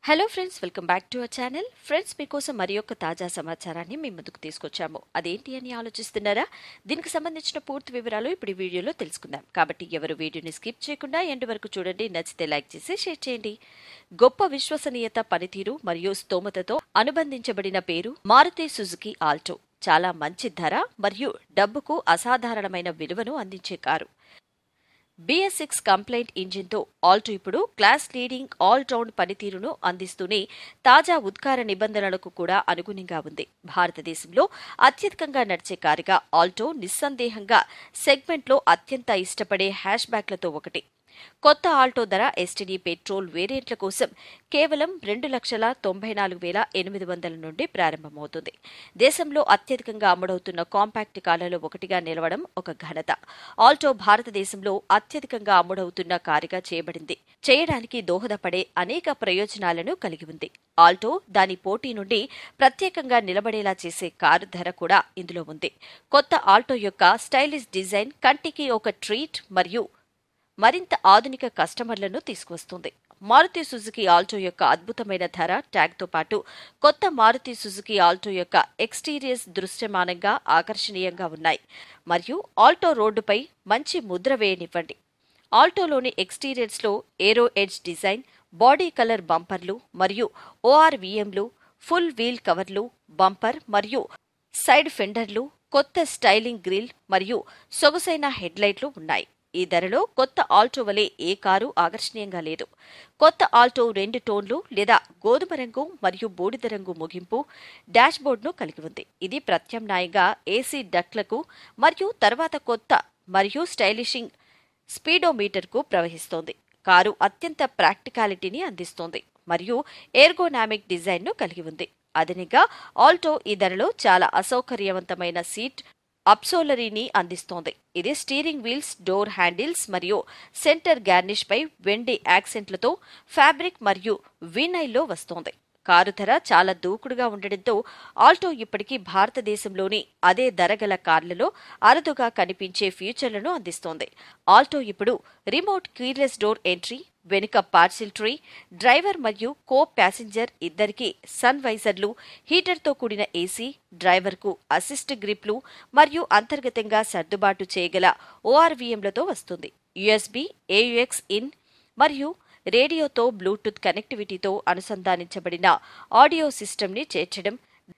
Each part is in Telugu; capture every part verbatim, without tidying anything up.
Hello friends, welcome back to our channel. Friends, మీకోసం మరి యొక్క తాజా సమాచారాన్ని మీ ముందుకు తీసుకొచ్చాము. అదేంటి అని ఆలోచిస్తున్నారా? దీనికి సంబంధించిన పూర్తి వివరాలు ఇప్పుడు ఈ వీడియోలో తెలుసుకుందాం. కాబట్టి ఎవరు వీడియోని స్కిప్ చేయకుండా ఎండ్ వరకు చూడండి. నచ్చితే లైక్ చేసి షేర్ చేయండి. గొప్ప విశ్వసనీయత, పనితీరు మరియు స్తోమతతో అనుబంధించబడిన పేరు మారుతి సుజుకి ఆల్టో. చాలా మంచి ధర మరియు డబ్బుకు అసాధారణమైన విలువను అందించే car. B S six compliant ఇంజిన్తో ఆల్టో ఇప్పుడు క్లాస్ లీడింగ్ ఆల్ రౌండ్ పనితీరును అందిస్తూనే తాజా ఉద్గార నిబంధనలకు కూడా అనుగుణంగా ఉంది. భారతదేశంలో అత్యధికంగా నడిచే కారుగా ఆల్టో నిస్సందేహంగా సెగ్మెంట్లో అత్యంత ఇష్టపడే హ్యాష్ బ్యాక్లతో ఒకటి. కొత్త ఆల్టో ధర ఎస్టీడీ పెట్రోల్ వేరియంట్ల కోసం కేవలం రెండు లక్షల తొంభై నాలుగు వేల ఎనిమిది వందల నుండి ప్రారంభమవుతుంది. దేశంలో అత్యధికంగా అమ్ముడవుతున్న కాంపాక్ట్ కార్లలో ఒకటిగా నిలవడం ఒక ఘనత. ఆల్టో భారతదేశంలో అత్యధికంగా అమ్ముడవుతున్న కారుగా చేయబడింది. చేయడానికి దోహదపడే అనేక ప్రయోజనాలను కలిగి ఉంది. ఆల్టో దాని పోటీ నుండి ప్రత్యేకంగా నిలబడేలా చేసే కారు ధర కూడా ఇందులో ఉంది. కొత్త ఆల్టో యొక్క స్టైలిష్ డిజైన్ కంటికి ఒక ట్రీట్ మరియు మరింత ఆధునిక కస్టమర్లను తీసుకువస్తుంది. మారుతి సుజుకి ఆల్టో యొక్క అద్భుతమైన ధర ట్యాగ్తో పాటు కొత్త మారుతి సుజుకి ఆల్టో యొక్క ఎక్స్టీరియర్స్ దృశ్యమానంగా ఆకర్షణీయంగా ఉన్నాయి మరియు ఆల్టో రోడ్డుపై మంచి ముద్ర వేయనివ్వండి. ఆల్టోలోని ఎక్స్టీరియర్స్లో aero edge design, body colour బంపర్లు మరియు ఓఆర్వీఎంలు, ఫుల్ వీల్ కవర్లు, బంపర్ మరియు సైడ్ ఫెండర్లు, కొత్త స్టైలింగ్ గ్రిల్ మరియు సొగసైన హెడ్లైట్లు ఉన్నాయి. ఈ ధరలో కొత్త ఆల్టో వలె ఏ కారు ఆకర్షణీయంగా లేదు. కొత్త ఆల్టో రెండు టోన్లు లేదా గోధుమ రంగు మరియు బూడిద రంగు ముగింపు డాష్బోర్డ్ను కలిగి ఉంది. ఇది ప్రత్యామ్నాయంగా ఏసీ డక్లకు మరియు తర్వాత కొత్త మరియు స్టైలిషింగ్ స్పీడోమీటర్కు ప్రవహిస్తోంది. కారు అత్యంత ప్రాక్టికాలిటీని అందిస్తోంది మరియు ఎర్గోనామిక్ డిజైన్ను కలిగి ఉంది. అదనంగా ఆల్టో ఈ ధరలో చాలా అసౌకర్యవంతమైన సీట్ అప్సోలరీని అందిస్తోంది. ఇది స్టీరింగ్ వీల్స్, డోర్ హ్యాండిల్స్ మరియు సెంటర్ గార్నిష్ పై వెండి యాక్సెంట్లతో ఫ్యాబ్రిక్ మరియు వినైల్లో వస్తోంది. కారు ధర చాలా దూకుడుగా ఉండడంతో ఆల్టో ఇప్పటికీ భారతదేశంలోని అదే ధర గల కార్లలో అరుదుగా కనిపించే ఫీచర్లను అందిస్తోంది. ఆల్టో ఇప్పుడు రిమోట్ కీలెస్ డోర్ ఎంట్రీ, వెనుక పార్సిల్ ట్రీ, డ్రైవర్ మరియు కో ప్యాసింజర్ ఇద్దరికీ సన్ వైజర్లు, హీటర్తో కూడిన ఏసీ, డ్రైవర్కు అసిస్ట్ గ్రిప్లు మరియు అంతర్గతంగా సర్దుబాటు చేయగల ఓఆర్వీఎంలతో వస్తుంది. యుఎస్బి, ఏయుఎక్స్ ఇన్ మరియు రేడియోతో బ్లూటూత్ కనెక్టివిటీతో అనుసంధానించబడిన ఆడియో సిస్టమ్ని చేర్చడం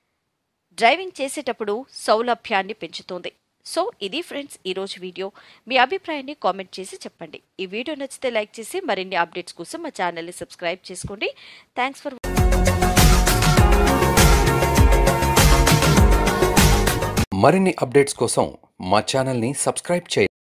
డ్రైవింగ్ చేసేటప్పుడు సౌలభ్యాన్ని పెంచుతోంది. సో ఇది ఫ్రెండ్స్ ఈరోజు వీడియో. మీ అభిప్రాయాన్ని కామెంట్ చేసి చెప్పండి. ఈ వీడియో నచ్చితే లైక్ చేసి మరిన్ని అప్డేట్స్ కోసం మా ఛానల్ని సబ్స్క్రైబ్ చేసుకోండి. థ్యాంక్స్ ఫర్ మరిన్ని అప్డేట్స్ కోసం మా ఛానల్ని సబ్స్క్రైబ్ చేయండి.